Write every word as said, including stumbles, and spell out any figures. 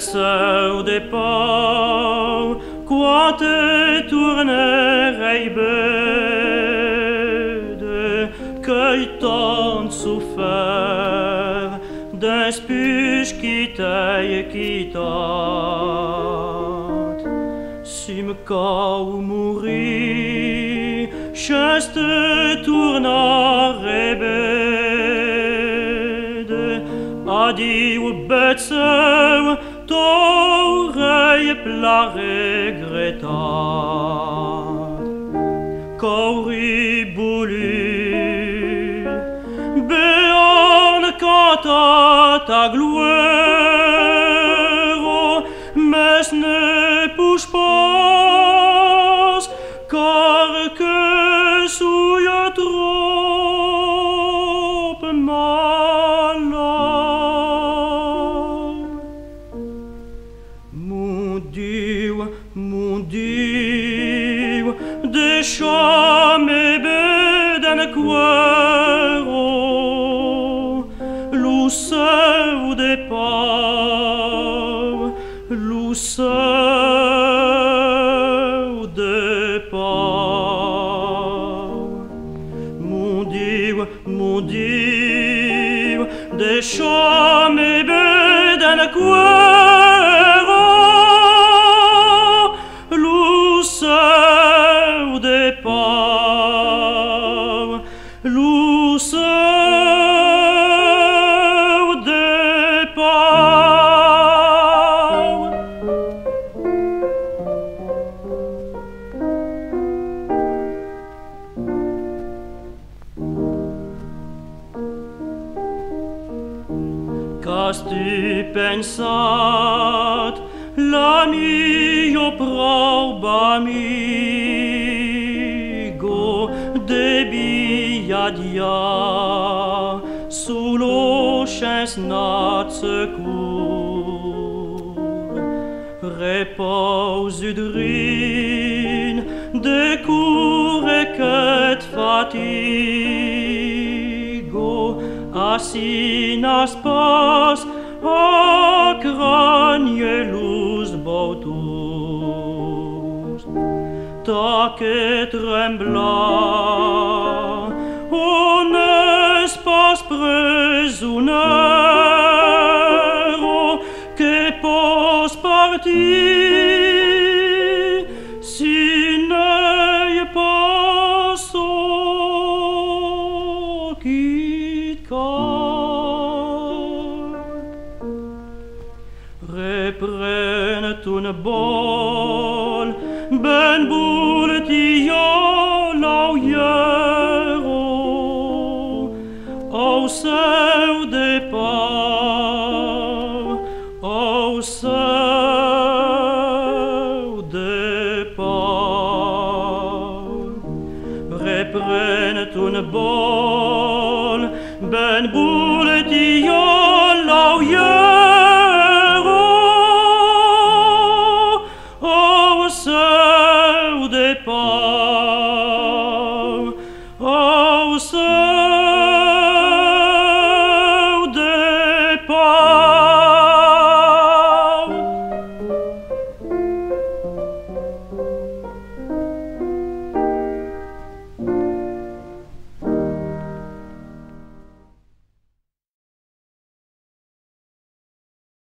său de pau, coate tournerei bede, că-i tant sufer, d'espus qui t'ai quittat. Sim cau muri, chaste tournare bede, adiu bețeu, t'aurai pla regrettat. Qu'auri voulu, bean canta ta gloire, mais ne puix pas, car que suia trop malade. Mon Dieu, mon Dieu, deixa-me beden cuero, lo seu de pau, lo seu de pau. Mon Dieu, mon Dieu, deixa-me beden cuero, lo seu de pau, lo seu de pau. Qu'has-tu pensat, l'amio probo amigo, debia dia sulo chesnat secours, repose udrin de cour et que fatigo, asinas pas a cranielus bautus, ta que trembla, on n'est pas prisonniero, que pos partir, si n'est pas so quitte. Reprenne ton bol, ben boule tia lauiero, au seu de pau, au seu de pau. Reprenne ton bol, ben boule tia lauiero, au seu de pau.